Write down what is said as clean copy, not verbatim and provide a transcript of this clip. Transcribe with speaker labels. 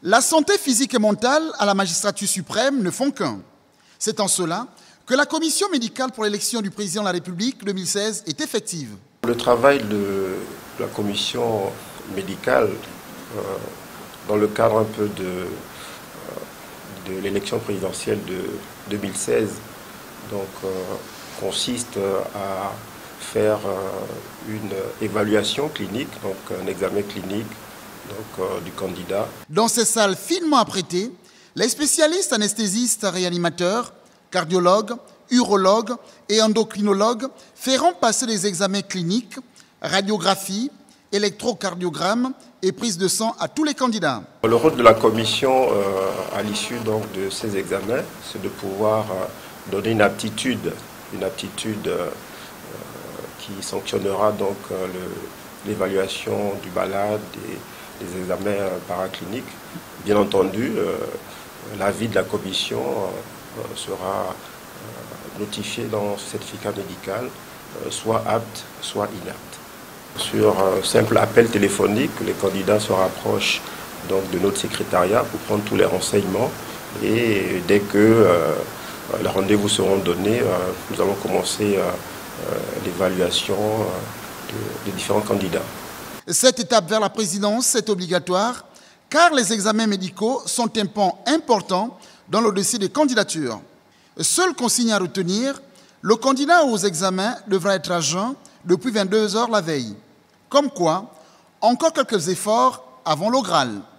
Speaker 1: La santé physique et mentale à la magistrature suprême ne font qu'un. C'est en cela que la commission médicale pour l'élection du président de la République 2016 est effective.
Speaker 2: Le travail de la commission médicale, dans le cadre un peu de l'élection présidentielle de 2016, consiste à faire une évaluation clinique, donc un examen clinique du candidat.
Speaker 1: Dans ces salles finement apprêtées, les spécialistes anesthésistes réanimateurs, cardiologues, urologues et endocrinologues feront passer des examens cliniques, radiographie, électrocardiogramme et prise de sang à tous les candidats.
Speaker 2: Le rôle de la commission à l'issue de ces examens, c'est de pouvoir donner une aptitude qui sanctionnera l'évaluation du malade et des examens paracliniques. Bien entendu, l'avis de la commission sera notifié dans ce certificat médical, soit apte, soit inapte. Sur un simple appel téléphonique, les candidats se rapprochent de notre secrétariat pour prendre tous les renseignements et dès que les rendez-vous seront donnés, nous allons commencer l'évaluation des différents candidats.
Speaker 1: Cette étape vers la présidence est obligatoire car les examens médicaux sont un pan important dans le dossier de candidature. Seule consigne à retenir, le candidat aux examens devra être à jeun depuis 22 heures la veille. Comme quoi, encore quelques efforts avant le Graal.